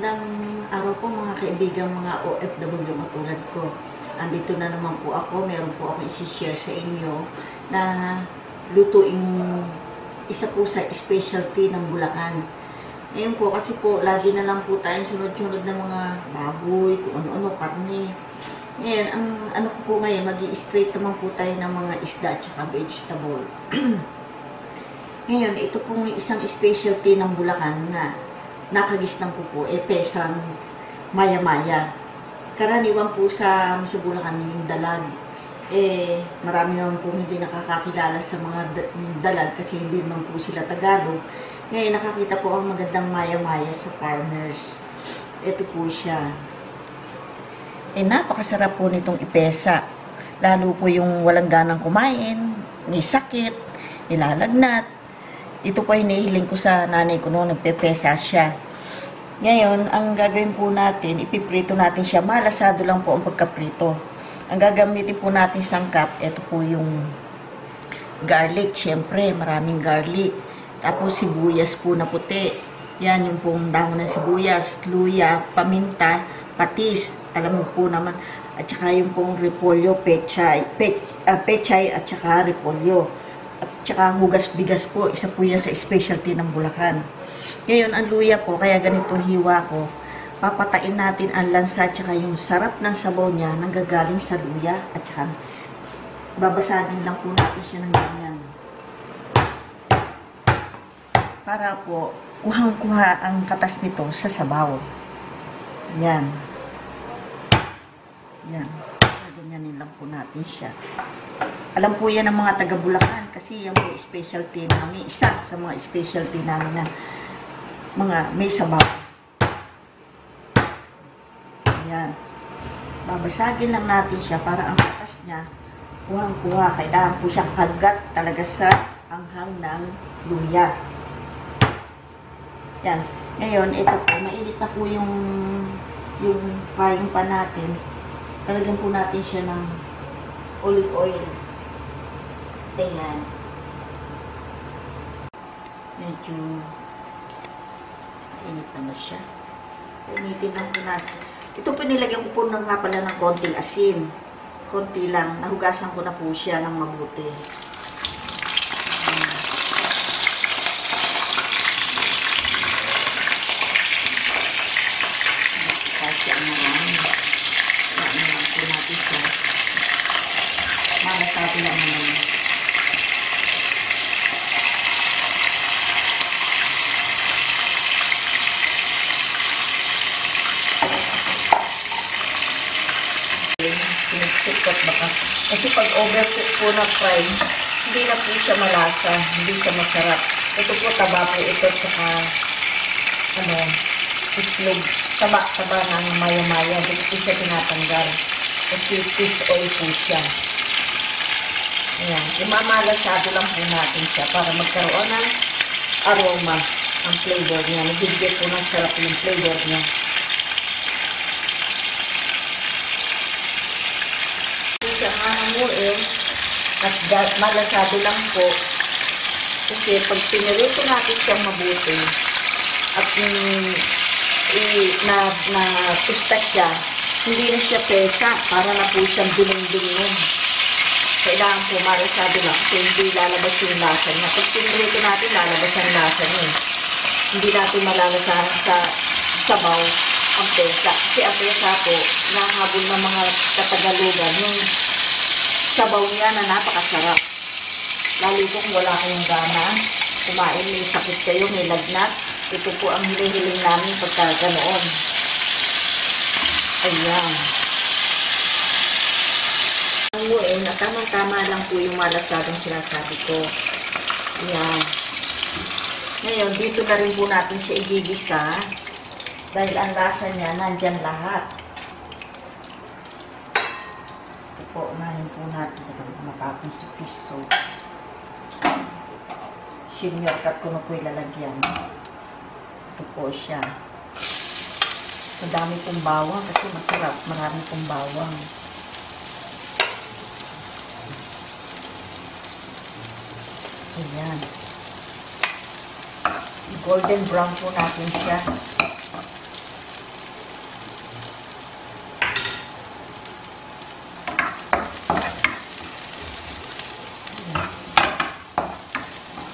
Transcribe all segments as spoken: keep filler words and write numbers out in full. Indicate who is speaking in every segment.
Speaker 1: Magandang araw po mga kaibigan, mga O F W matulad ko. Andito na naman po ako, meron po ako isi-share sa inyo na lutuing isa po sa specialty ng Bulacan. Ngayon po kasi po, lagi na lang po tayong sunod-sunod ng mga baboy, kung ano-ano, karne. Ngayon, ang ano po po ngayon, mag-i-straight naman po tayo ng mga isda at saka vegetable. Ngayon, ito pong isang specialty ng Bulacan na nakagisnan ko po, eh, pesang maya-maya. Karaniwan po sa, sa Bulacan yung dalag. Eh, marami naman po hindi nakakakilala sa mga dalag kasi hindi naman po sila Tagalog. Ngayon, nakakita po ang magandang maya-maya sa farmers. Ito po siya. Eh, napakasarap po nitong ipesa. Lalo po yung walang ganang kumain, may sakit, nilalagnat. Ito po ay hinihiling ko sa nanay ko noon, nagpepesa siya. Ngayon, ang gagawin po natin, ipiprito natin siya. Malasado lang po ang pagkaprito. Ang gagamitin po natin sangkap, ito po yung garlic. Siyempre, maraming garlic. Tapos sibuyas po na puti. Yan, yung pong dahon ng sibuyas, luya, paminta, patis. Alam mo po naman. At saka yung pong repolyo, pechay, pech, uh, pechay at saka repolyo. At saka hugas bigas po, isa po yan sa specialty ng Bulacan. Ngayon, ang luya po, kaya ganito hiwa ko, papatain natin ang lansa at saka yung sarap ng sabaw niya nanggagaling sa luya at saka babasagin lang po natin siya ng ganyan. Para po, kuhang-kuha ang katas nito sa sabaw. Yan. Yan. Ganyanin lang po natin siya. Alam po yan ng mga taga-Bulacan kasi yan po specialty namin. Isa sa mga specialty namin na mga may sabaw. Ayan. Babasagin lang natin siya para ang katas niya kuhang-kuha. Kailangan po siyang kagat talaga sa anghang ng luya. Yan. Ngayon, ito po, mainit na po yung yung frying pan natin. Talagyan po natin siya ng olive oil. Ayan. Medyo mainit naman siya. Painitin lang po natin. Ito po nilagyan ko po ng nga pala ng konting asin. Konti lang. Nahugasan ko na po siya ng mabuti. Ayan. Kasi ang marami. Ayan lang po natin siya. Malasabi lang naman. Sinipsipot baka. Kasi pag overcook po na fry, hindi na po siya malasa, hindi siya masarap. Ito po taba po ito saka ano, itlog. Taba, taba ng maya-maya. Dito po siya tinatanggal. Kasi fish oil po siya. Ayan. Imamalasado lang po natin siya para magkaroon ng aroma ang flavor niya. Nagigit po ng sarap yung flavor niya. Siya hahamuin at malasado lang po kasi pag pinirito natin siyang mabuti at um, na, na pista siya, hindi na siya pesa para na po siyang dunong-dunong. Kailangan po malasado lang kasi hindi lalabas yung lasa niya. Pag pinirito natin, lalabas ang lasa niya. Hindi natin malalasahan sa sabaw ang pesa. Kasi ang pesa po, nahabol ng mga katagalugan, yung sabaw niya na napakasarap. Lalo po kung wala kayong gana, kumain, may sakit kayo, may lagnat, ito po ang hinihiling namin pagka ganoon. Ayan. Ang muin, at tamang-tama lang po yung malasadong sinasabi ko. Ayan. Ngayon, dito na rin po natin siya igigisa dahil ang lasa niya nandyan lahat. Ito po, unahin po natin matapon sa fish sauce. Sinyorkat ko na po ilalagyan. Ito po siya. Madami pong bawang kasi masarap. Marami pong bawang. Ayan. Golden brown po natin siya.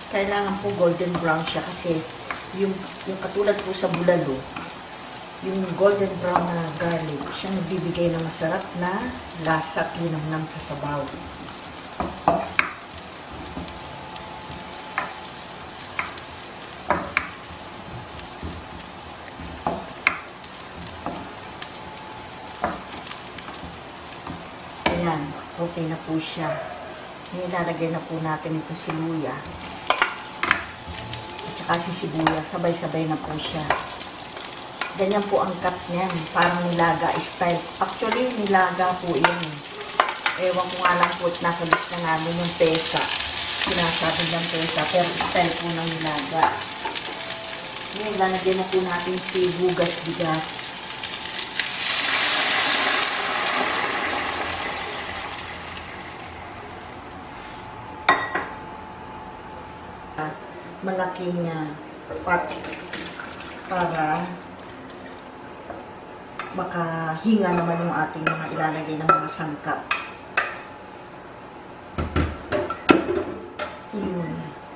Speaker 1: Kailangan po golden brown siya kasi yung, yung katulad po sa bulalo, yung golden brown na garlic, siyang nagbibigay ng masarap na lasa at linamnam sa sabaw. Ayan, okay na po siya. Nilalagay na po natin ito si luya. At saka si sibuyas, sabay-sabay na po siya. Ganyan po ang cut niyan, parang nilaga style. Actually, nilaga po yan. Ewan ko nga lang po, nakalis na namin yung pesa. Sinasabi lang pesa, pero style po ng nilaga. Ngayon, lalagyan na po natin si hugas bigas. Malaking uh, pot para makahinga naman yung ating mga ilalagay ng mga sangkap. Yun.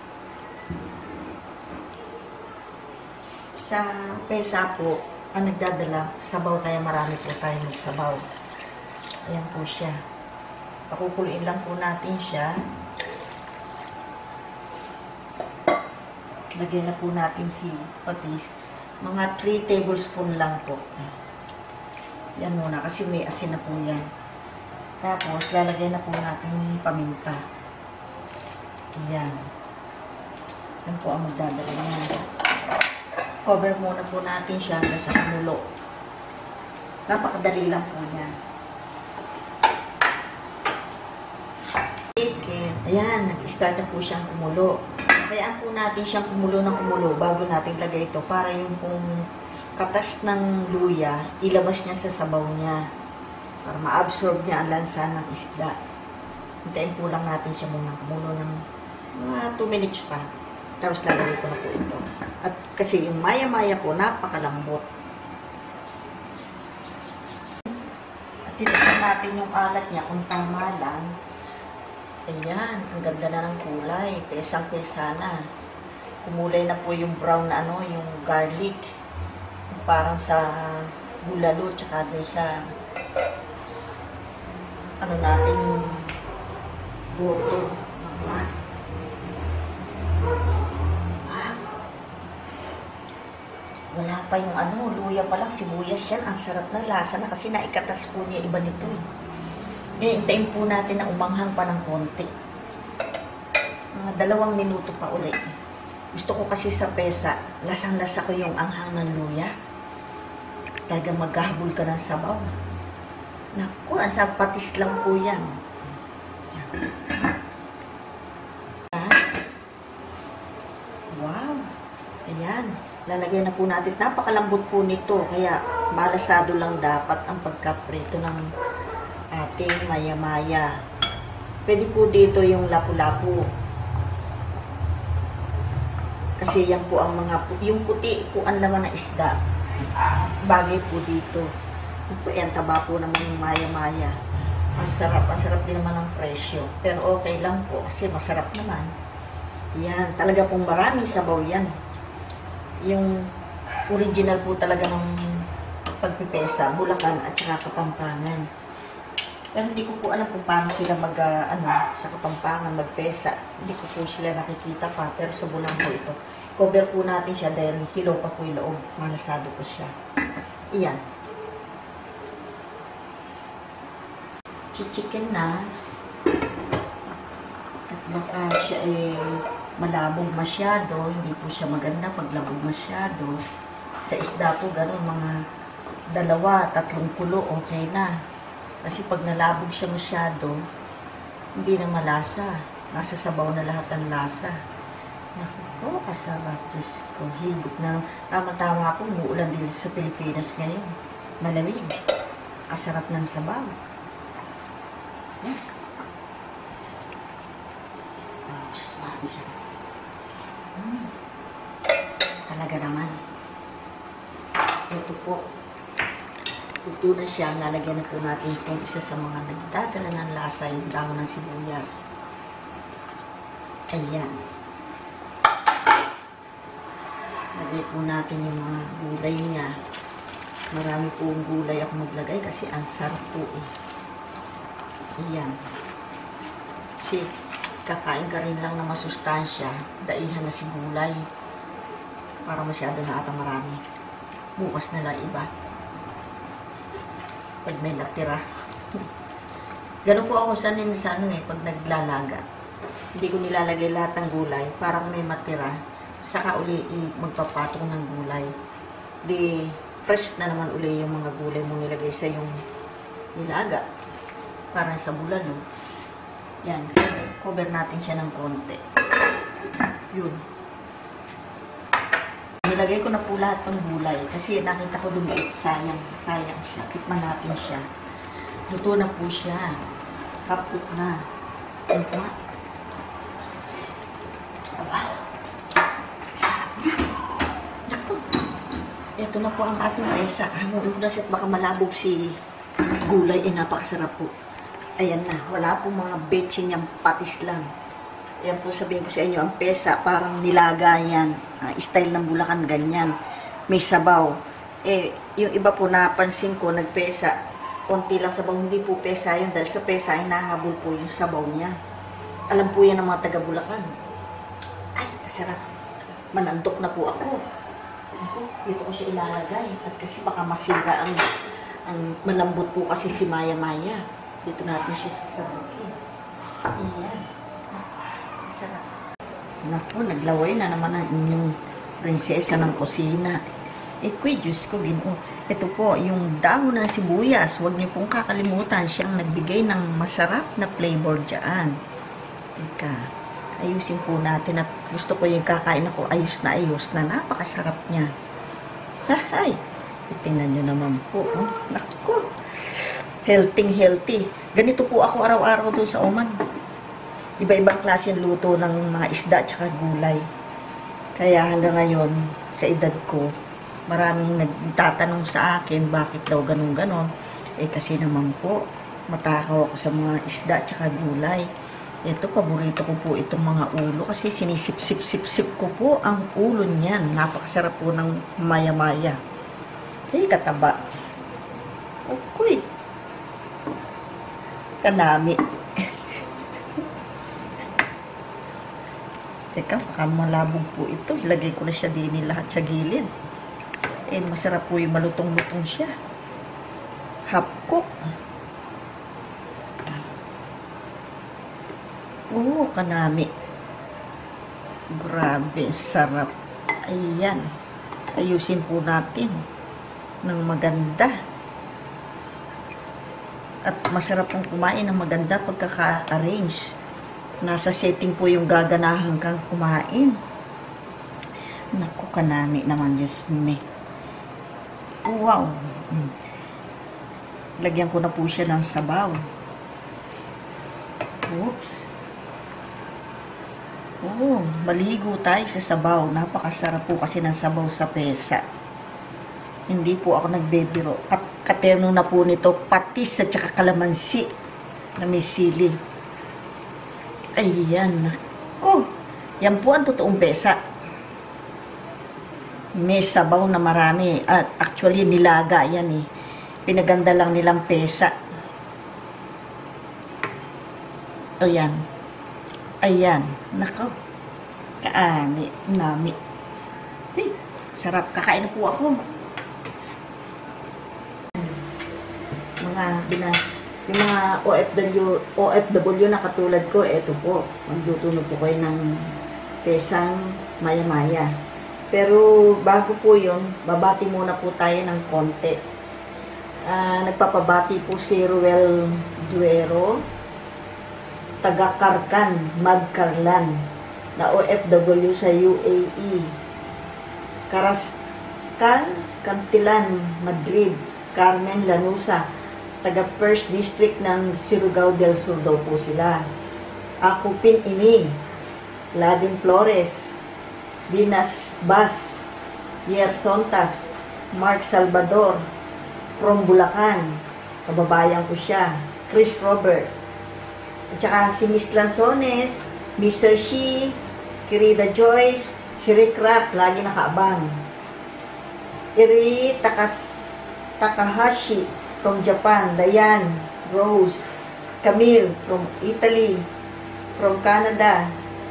Speaker 1: Sa pesa po, ang nagdadala, sabaw, kaya marami po tayo magsabaw. Ayan po siya. Pakukuluin lang po natin siya. Lagyan na po natin si patis. Mga three tablespoon lang po. Yan muna kasi may asin na po yan. Tapos, lalagyan na po natin yung paminta. Yan. Yan po ang magdadala niya. Cover muna po natin siya hanggang sa kumulo. Napakadali lang po yan. Ayan, nag-start na po siyang kumulo. Kayaan po natin siyang kumulo ng kumulo bago natin lagay ito para yung pong katas ng luya, ilabas niya sa sabaw niya para ma-absorb niya ang lansa ng isda. Hintayin po lang natin siya muna kumulo ng mga two minutes pa. Tapos lalagay ko na po ito. At kasi yung maya-maya po, napakalambot. At titignan natin yung alat niya kung tama lang. Ayan, ang ganda na ng kulay. Pesang-pesa na. Kumulay na po yung brown na ano, yung garlic. Parang sa bulalo, tsaka doon sa ano natin, buto. Wala pa yung ano, luya pa lang, sibuyas yan. Ang sarap na lasa na kasi naikatas po niya iba nito eh. Ngayon, hintayin po natin na umanghang pa ng konti. Mga dalawang minuto pa ulit. Gusto ko kasi sa pesa, lasang-lasa ko yung anghang ng luya. Talagang maghahabol ka ng sabaw. Naku, ang sapatis lang po yan. Wow! Ayan. Lalagyan na po natin. Napakalambot po nito. Kaya malasado lang dapat ang pagkaprito ng ating maya-maya. Pwede po dito yung lapu-lapu. Kasi yan po ang mga, yung puti po ang laman ng isda. Bagay po dito. Yan, taba po naman yung maya-maya. Ang sarap, ang sarap din naman ang presyo. Pero okay lang po kasi masarap naman. Yan, talaga pong maraming sabaw yan. Yung original po talaga ng pagpipesa, Bulacan at saka Kapampangan. Pero hindi ko po alam kung paano sila mag, uh, ano, sa Kapampangan, magpesa. Hindi ko po sila nakikita pa, pero sa Bulacan po ito. Cover po natin siya dahil hilaw pa po yung loob. Malasado po siya. Iyan. Chichikin na. At baka siya ay malabog masyado. Hindi po siya maganda pag labog masyado. Sa isda po, gano'n, mga dalawa, tatlong kulo, okay na. Kasi pag nalabog siya masyado, hindi na malasa. Nasa sabaw na lahat ang lasa. Naku po, kasarap. Diyos ko, higop na. Tama-tama po, umuulan din sa Pilipinas ngayon. Malamig. Kasarap ng sabaw. Yan. Oh, swabe siya. Hmm. Talaga naman. Ito po. Ito na siya, nalagyan na po natin itong isa sa mga nagdadala ng lasa, yung damo ng sibuyas. Ayan. Lagay po natin yung mga gulay niya. Marami pong gulay ako maglagay kasi ang sarap po eh. Ayan. Kasi kakain ka rin lang na masustansya, daihan na si gulay. Para masyado na ata marami. Bukas na lang iba. Pag may natira. Ganun po ako sanin sa ano eh, pag naglalaga. Hindi ko nilalagay lahat ng gulay. Parang may matira. Saka uli magpapatong ng gulay. Di fresh na naman uli yung mga gulay mo nilagay sa yung nilaga. Parang sa bulalo. Yan. Cover natin siya ng konti. Yun. Nilagay ko na po lahat ng gulay. Kasi nakita ko lumiit. Sayang. Sayang siya. Tikman natin siya. Luto na po siya. Kaput na. Yan po nga. Aba. Sarap na. Naku. Ito na po ang ating pesa. Hamuin ko na siya at baka malabog si gulay. Eh, napakasarap po. Ayan na. Wala po mga betchin niyang patis lang. Ayan po sabihin ko sa inyo. Ang pesa, parang nilaga yan. Uh, style ng Bulacan, ganyan. May sabaw. Eh, yung iba po napansin ko, nagpesa. Konti lang sabaw, hindi po pesa yun. Dahil sa pesa ay nahabol po yung sabaw niya. Alam po yan ng mga taga Bulacan. Ay, kasarap. Manandok na po ako. Ako, dito ko siya ilalagay. At kasi baka masira ang, ang malambot po kasi si Maya Maya. Dito natin siya sasabukin. Ayan. Kasarap. Naku, naglaway na naman ang inyong prinsesa ng kusina. Eh, kuy, Diyos ko, Ginoo. Ito po, yung dahon ng sibuyas. Huwag niyo pong kakalimutan. Siyang nagbigay ng masarap na flavor dyan. Teka, ayusin po natin. At gusto ko yung kakain ako, ayos na ayos na. Napakasarap niya. Hay! Tingnan niyo naman po. Oh. Naku! Healthy, healthy. Ganito po ako araw-araw doon sa Oman. Iba-ibang klase ng luto ng mga isda at saka gulay. Kaya hanggang ngayon, sa edad ko, maraming nagtatanong sa akin bakit daw ganun-ganon. Eh kasi naman po, matakaw ako sa mga isda at saka gulay. Ito, paborito ko po itong mga ulo kasi sinisip-sip-sip-sip ko po ang ulo niyan. Napakasarap po ng maya-maya. Eh, kataba. Okay. Kanami. Teka, baka malabog po ito. Lagay ko na siya din lahat sa gilid. Eh, masarap po yung malutong-lutong siya. Half cook. Oo, kanami. Grabe, sarap. Ayan. Ayusin po natin ng maganda. At masarap pong kumain ng maganda pagkaka-arrange. Nasa setting po yung gaganahan kang kumain. Naku, kanami naman, Diyos me. Wow. Lagyan ko na po siya ng sabaw. Oops. Oh, maligo tayo sa sabaw. Napakasarap po kasi ng sabaw sa pesa. Hindi po ako nagbebiro. Kat katerno na po nito, patis at saka kalamansi na may sili. Ayan. Ko. Yan po ang totoong pesa. May sabaw na marami. At actually, nilaga yan eh. Pinaganda lang nilang pesa. Ayan. Ayan. Nako. Kaani. Nami. Hey, sarap. Kakain po ako. Mga bina, yung mga O F W, O F W na katulad ko, eto po. Magluto na po kayo ng pesang maya-maya. Pero bago po yun, babati muna po tayo ng konti. Uh, nagpapabati po si Ruel Duero, taga Karkan, Magkarlan, na O F W sa U A E. Carrascal, Cantilan, Madrid. Carmen Lanusa, taga First District ng Surigao del Sur daw po sila. Akupin Ini, Ladin Flores, Dinas Bas, Yer Sontas, Mark Salvador, from Bulacan, kababayan ko siya, Chris Robert, at saka si Miss Lanzones, Mister Shi, Querida Joyce, Si Rick Rapp, lagi nakaabang. Iri Takas, Takahashi from Japan. Diane Rose. Camille from Italy. From Canada.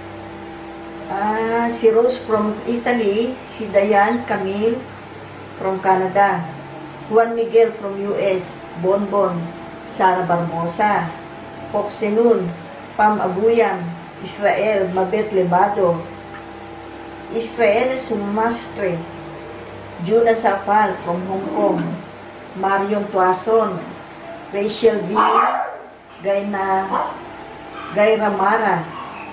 Speaker 1: Ah, si Rose from Italy. Si Diane Camille from Canada. Juan Miguel from U S. Bonbon. Sara Barbosa. Poksenun. Pam Abuyam. Israel. Mabet Lebado. Israel Sumastre. Juna Sapal from Hong Kong. Marion Tuason. Rachel V. Gayna Gayra Mara.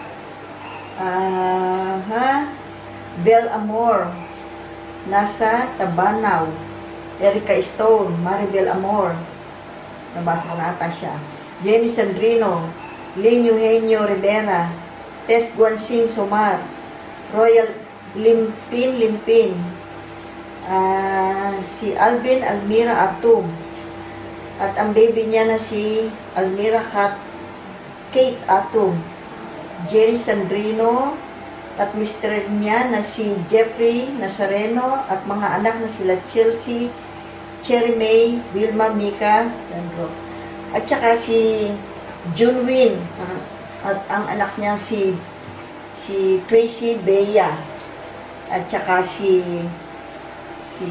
Speaker 1: Uh, ha? Bel Amor. Nasa Tabanaw. Erica Stone. Maribel Amor. Nabasa ko na ata siya. Jenny Sandrino. Lin Eugenio Rivera. Tess Guansing Somar. Royal Limpin Limpin. Uh, si Alvin Almira Atum. At ang baby niya na si Almira Kat Kate Atum. Jerry Sandrino. At mister niya na si Jeffrey Nazareno. At mga anak na sila Chelsea, Cherry May, Wilma, Mika. At saka si Junwin. At ang anak niya si si Tracy Bea. At saka si si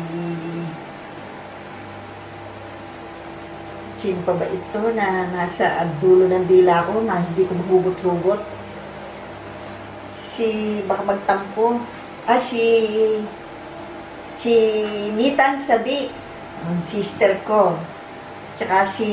Speaker 1: sino pa ba ito na nasa dulo ng dila ko na hindi ko mahugot-hugot? Si baka magtampo. Ah, si si Nitan Sabi, ang sister ko. Tsaka si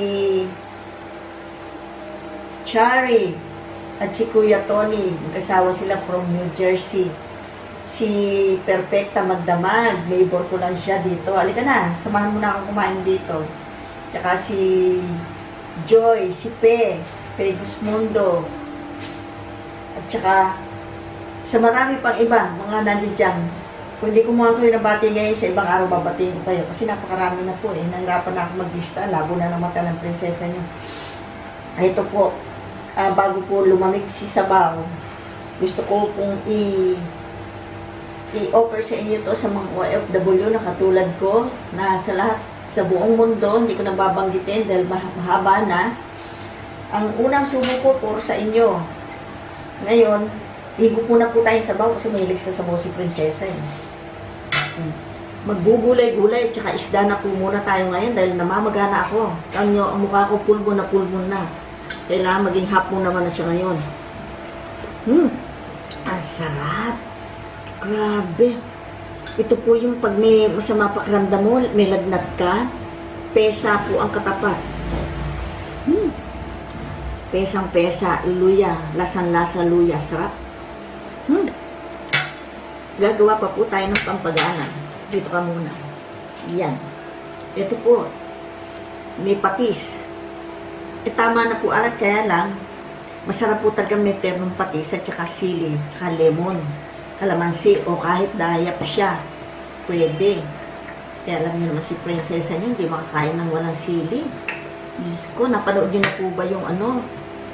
Speaker 1: Chari at si Kuya Tony, magkasawa sila from New Jersey. Si Perfecta Magdamag, neighbor ko lang siya dito. Halika na, samahan mo na akong kumain dito. Tsaka si Joy, si Pe, Pe Gusmundo. At tsaka sa marami pang iba, mga nandiyan dyan. Kung hindi ko mga kayo nabati ngayon, sa ibang araw babatiin ko kayo. Kasi napakarami na po eh. Nahirapan na ako maglista. Labo na ng mata ng prinsesa niyo. Ito po, uh, bago po lumamig si Sabaw, gusto ko pong i- i-offer sa inyo to sa mga O F W na katulad ko, na sa lahat, sa buong mundo, hindi ko nababanggitin dahil mahaba na. Ang unang subo ko po sa inyo. Ngayon, higo po na po tayo sa sabaw kasi mahilig sa sabaw si prinsesa eh. Maggugulay-gulay tsaka isda na po muna tayo ngayon dahil namamagana ako. Ang, ang mukha ko pulbo na pulbo na. Kailangan maging hapon naman na siya ngayon. Hmm, ang sarap. Grabe. Ito po yung pag may masama pakiramdam mo, may lagnat ka, pesa po ang katapat. Hmm. Pesang-pesa, luya, lasang-lasa luya, sarap. Hmm. Gagawa pa po tayo ng pampagana. Dito ka muna. Yan. Ito po, may patis. E tama na po alat, kaya lang, masarap po talaga may ternong patis at saka sili, saka lemon, kalamansi, o kahit dayap siya. Pwede. Kaya alam niyo naman si prinsesa niyo, hindi makakain ng walang sili. Diyos ko, napanood niyo na po ba yung ano?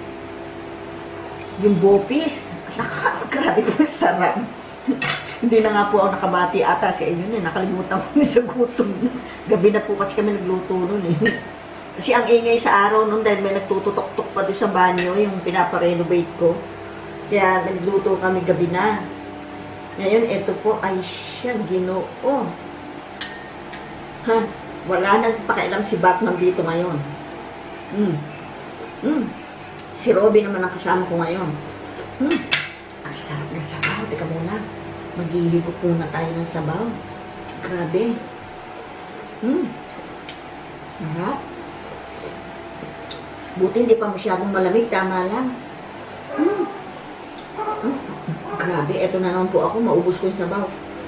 Speaker 1: Yung bopis. Grabe po, sarap. Hindi na nga po ako nakabati ata sa inyo eh. Nakalimutan ko sa gutom. Gabi na po kasi kami nagluto nun eh. Kasi ang ingay sa araw nun dahil may nagtututok-tok pa doon sa banyo, yung pinaparenovate ko. Kaya nagluto kami gabi na. Ngayon, ito po ay siya, Ginoo. Ha? Wala nang pakialam si Batman dito ngayon. Hmm. Hmm. Si Robin naman ang kasama ko ngayon. Hmm. Ang sarap na sabaw. Teka muna. Maghihigop muna tayo ng sabaw. Grabe. Hmm. Harap. Buti hindi pa masyadong malamig. Tama lang. Hmm. Hmm. Grabe. Eto na naman po ako. Maubos ko yung sabaw.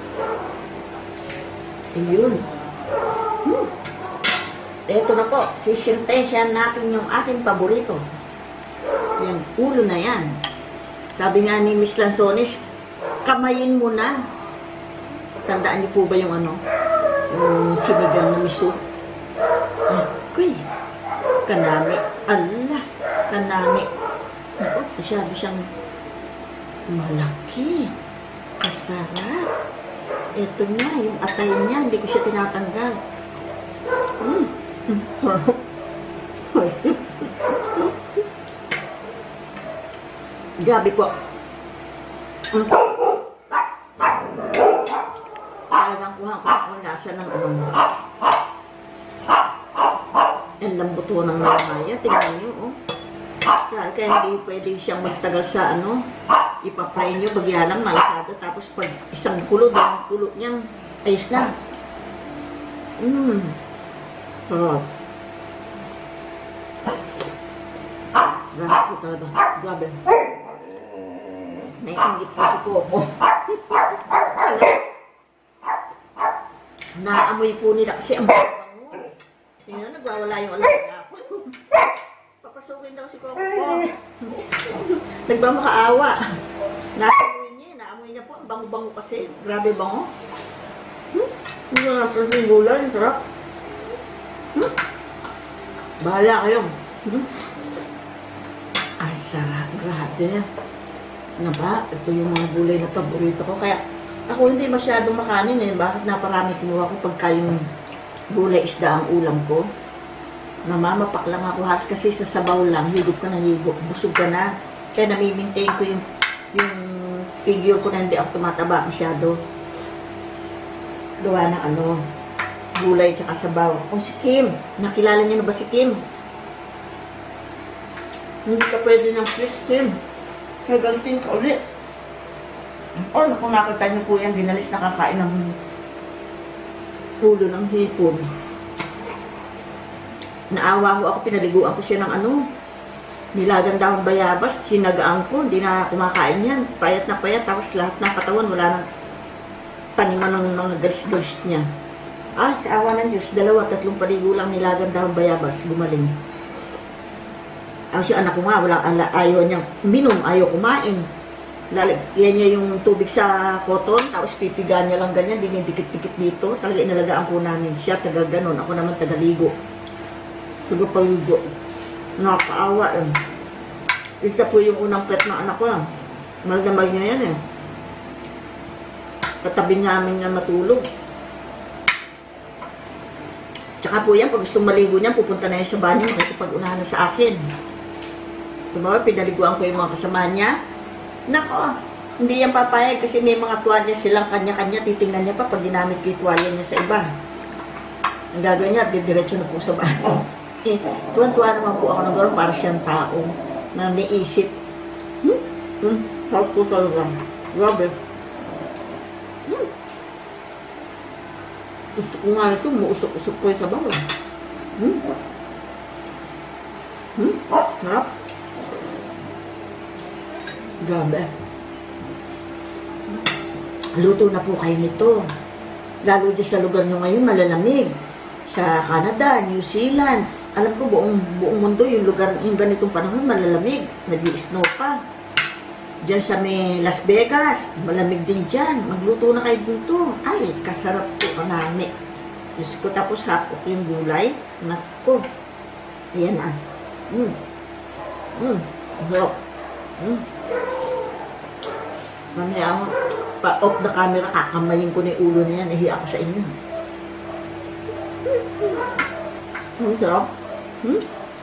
Speaker 1: Ayun. Hmm. Eto na po. Sisintensyan natin yung aking paborito. Yung ulo na yan. Sabi nga ni Miss Lanzones, kamayin mo na. Tandaan niyo po ba yung ano? Yung sinigang na miso? Ay, kanami. Allah, kanami. Naku, masyado siyang malaki. Kasarap. Ito na, yung atay niya, hindi ko siya tinatanggal. Mm. Grabe po. Mm. Talagang kuha ko ang lasa ng ano. Ang lambot po ng mamaya. Tingnan nyo, oh. Kaya, kaya hindi pwede siyang magtagal sa ano. Ipapray nyo, bagya lang malasado. Tapos pag isang kulo, dalawang kulo niyang ayos na. Mmm. Sarap. Sarap po talaga. Grabe. Naingit po si Coco. Naamoy po nila kasi ang bango. Tingnan, nagwawala yung alaga ko. Papasukin daw si Coco. Nagmamakaawa. Naamoy niya, naamoy niya po. Ang bango-bango kasi. Grabe bango. Hmm? Hindi na natin yung gulay. Sarap. Hmm? Bahala kayo. Hmm? Ay, sarap. Grabe. Ano ba? Ito yung mga gulay na paborito ko. Kaya ako hindi masyadong makanin eh. Bakit naparami kinuha ko pagka yung gulay isda ang ulam ko? Namamapak lang ako has kasi sa sabaw lang. Higop ka na higop. Busog ka na. Kaya nami-maintain ko yung, yung figure ko na hindi ako tumataba masyado. Gawa ng ano, gulay tsaka sabaw. O si Kim. Nakilala niyo na ba si Kim? Hindi ka pwede ng fish, Kim. Kaya galitin ka ulit. O, kung nakita niyo po yan, dinalis nakakain ng ulo ng hipon. Naawa mo ako, pinaliguan ko siya ng ano, nilagang dahong bayabas, sinagaan ko, hindi na kumakain yan. Payat na payat, tapos lahat ng katawan, wala nang taniman ng mga galis-galis niya. Ah, sa awa ng Diyos, dalawa, tatlong paligo lang nilagang dahong bayabas, gumaling. Ang siya anak ko nga, wala, ala, ayaw niyang minom, ayaw kumain. Lalagyan niya yung tubig sa cotton, tapos pipigan niya lang ganyan, dinidikit-dikit dito. Talaga inalagaan po namin siya, taga ganon. Ako naman taga-ligo. Taga-paligo. Nakakaawa eh. Isa po yung unang pet ng anak ko lang. Mal-damay niya yan eh. Katabi namin niya matulog. Tsaka po yan, pag gustong maligo niya, pupunta na yan sa banyo, makikipag-unahan na sa akin. Diba, pinaliguan ko yung mga kasama niya. Nako, hindi yan papayag kasi may mga tuwalya silang kanya-kanya, titingnan niya pa pag ginamit yung tuwalya niya sa iba. Ang gagawin niya, didiretso na po sa banyo. Eh, tuwan-tuwa naman po ako ng gano'n para siyang tao na naisip. Hmm? Hmm? Sarap po talaga. Grabe. Hmm? Gusto ko nga ito, muusok-usok ko yung sabaw. Hmm? Hmm? Sarap. Grabe. Luto na po kayo nito. Lalo dyan sa lugar nyo ngayon, malalamig. Sa Canada, New Zealand. Alam ko, buong, buong mundo, yung lugar, yung ganitong panahon, malalamig. Nag-i-snow pa. Diyan sa may Las Vegas, malamig din dyan. Magluto na kayo dito. Ay, kasarap po kanami. Diyos ko, tapos hapok yung gulay. Nako. Ayan ah. Mm. Mm. Sarap. Mm. Mamaya ako, pa-off the camera, kakamayin ko na yung ulo na yan. Nahiya ako sa inyo. Ang sarap. Hmm?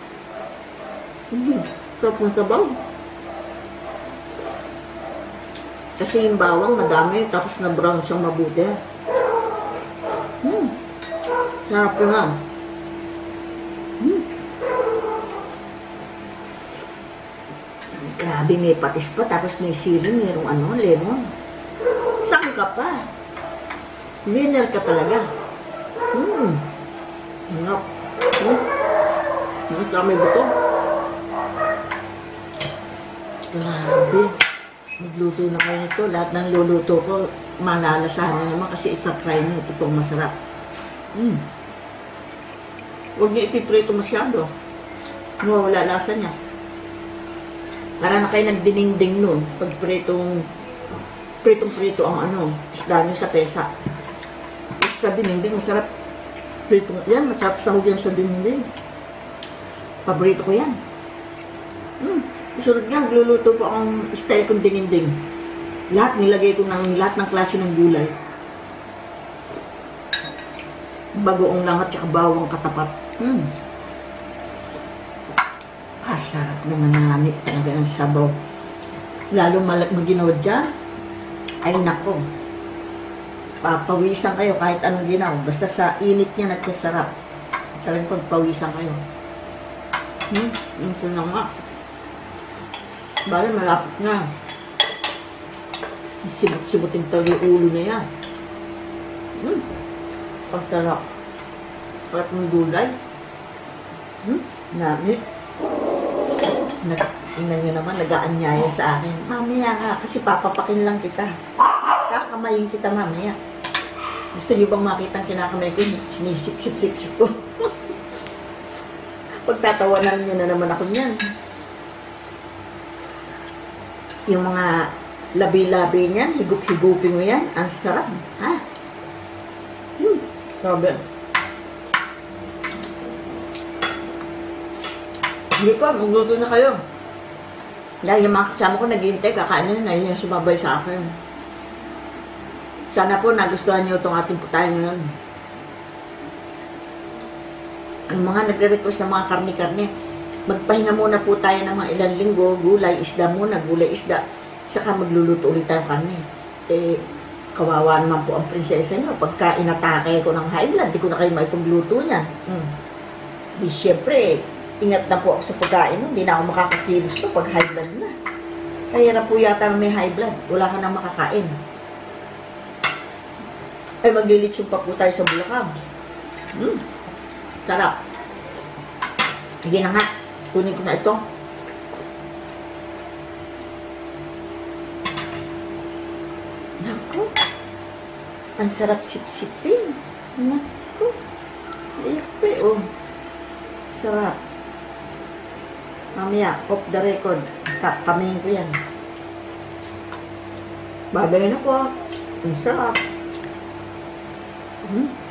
Speaker 1: Hmm. Sarap ng sabaw. Kasi yung bawang madami, tapos na brown siyang mabuti. Hmm. Sarap ko nga. Hmm. Grabe, may patis pa, tapos may sili, mayroong ano, lemon. Saan ka pa? Winner ka talaga. Hmm. Sarap. Hmm. Ang dami buto. Grabe. Magluto na kayo nito. Lahat ng luluto ko, malalasahan na naman kasi itatry nyo. Ito itong masarap. Hmm. Huwag niyo ipiprito masyado. Mawawala lasa niya. Para na kayo nagdininding nun. Pag pritong, pritong-prito ang ano, isda nyo sa pesa. Sa dininding, masarap. Prito yan, masarap sahog yan sa dininding. Paborito ko yan. Hmm. Susunod nga, gluluto po ang style kong dininding. Lahat nilagay ko ng lahat ng klase ng gulay. Bagoong lang at saka bawang katapat. Hmm. Ah, sarap naman nanganit talaga ng sabaw. Lalo malak mo ginawa dyan. Ay nako. Papawisan kayo kahit anong ginawa. Basta sa init niya nagsasarap. Talagang pagpawisan kayo. Hmm, ito na nga. Bale, malapit na. Sibot-sibotin talaga yung ulo na yan. Hmm. Pagtarap. Sarap ng gulay. Hmm. Namit. Nag, ina nyo naman, nag-aanyaya sa akin. Mamaya nga, kasi papapakin lang kita. Kakamayin kita mamaya. Gusto niyo bang makita ang kinakamay ko? Sinisip-sip-sip ko. Pagtatawanan nyo na naman ako niyan. Yung mga labi-labi niyan, higup-higupin mo yan. Ang sarap. Ha? Hmm. Grabe. Hindi po, magluto na kayo. Dahil yung mga kasama ko naghihintay, kakainin na yun yung sumabay sa akin. Sana po nagustuhan niyo itong ating putahe ngayon. Ang mga nagre-request ng mga karni-karni, magpahinga muna po tayo ng mga ilang linggo, gulay, isda muna, gulay, isda. Saka magluluto ulit tayo karni. Eh, kawawa naman po ang prinsesa niyo. Pagka inatake ko ng high blood, di ko na kayo maipagluto niyan. Hmm. Di syempre, ingat na po ako sa pagkain. Hindi na ako makakakilos to pag high blood na. Kaya na po yata may high blood. Wala ka nang makakain. Ay, maglilitsyon pa po tayo sa Bulacan. Hmm. Sarap. Sige na nga. Kunin ko na ito. Naku. Ang sarap sip-sipin. Naku. Ipe, oh. Sarap. Mamaya, off the record. Kamayin ko yan. Babay na po. Ang sarap. Hmm?